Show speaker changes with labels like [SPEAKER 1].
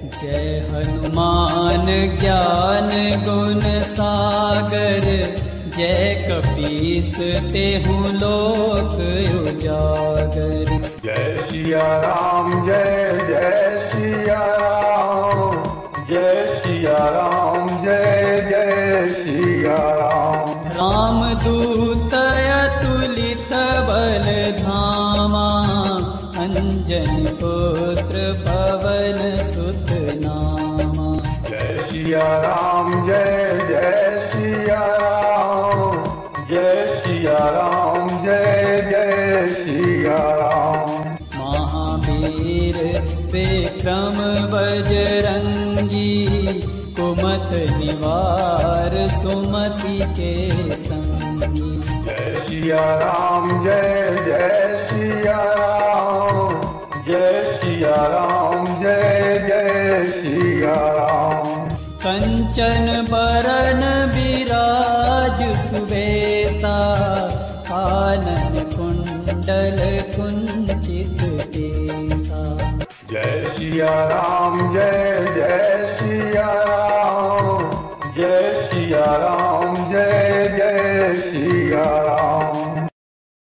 [SPEAKER 1] जय हनुमान ज्ञान गुण सागर, जय कपीस तेहु लोक उजागर।
[SPEAKER 2] जय सिया राम जय जय सिया राम, जय सिया राम जय जय सिया राम।
[SPEAKER 1] रामदूत अतुलित बल धामा, अंजनी पुत्र पवन सुत नामा।
[SPEAKER 2] जय सिया राम जय जय सिया राम, जय सिया राम जय जय सिया राम।
[SPEAKER 1] महावीर विक्रम बजरंगी, कुमत निवार सुमति के संगी।
[SPEAKER 2] जय सिया राम जय जय सिया राम, जय सिया राम जय जय सिया राम।
[SPEAKER 1] कंचन बरन विराज सुबेसा, कानन कुंडल कुंचित केसा।
[SPEAKER 2] जय सिया राम